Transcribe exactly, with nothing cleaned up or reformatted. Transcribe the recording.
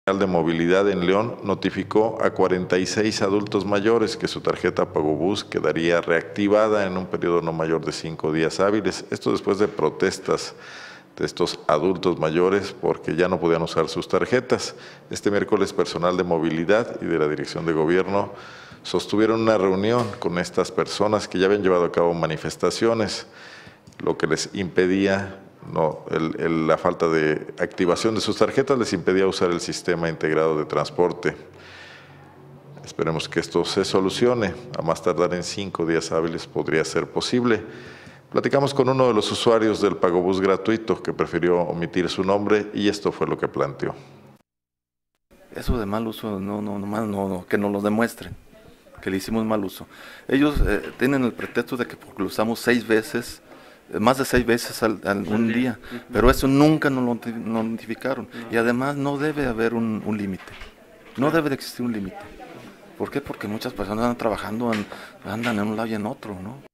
de Movilidad en León notificó a cuarenta y seis adultos mayores que su tarjeta Pagobús quedaría reactivada en un periodo no mayor de cinco días hábiles. Esto después de protestas de estos adultos mayores porque ya no podían usar sus tarjetas. Este miércoles, personal de movilidad y de la Dirección de Gobierno sostuvieron una reunión con estas personas que ya habían llevado a cabo manifestaciones, lo que les impedía, no, el, el, la falta de activación de sus tarjetas les impedía usar el sistema integrado de transporte. Esperemos que esto se solucione. A más tardar en cinco días hábiles podría ser posible. Platicamos con uno de los usuarios del Pagobús gratuito que prefirió omitir su nombre y esto fue lo que planteó. Eso de mal uso, no, no, no, no, no que nos lo demuestren, que le hicimos mal uso. Ellos eh, tienen el pretexto de que porque lo usamos seis veces, más de seis veces al, al un día, pero eso nunca nos lo notificaron. Y además no debe haber un, un límite, no debe de existir un límite. ¿Por qué? Porque muchas personas andan trabajando, andan en un lado y en otro, ¿no?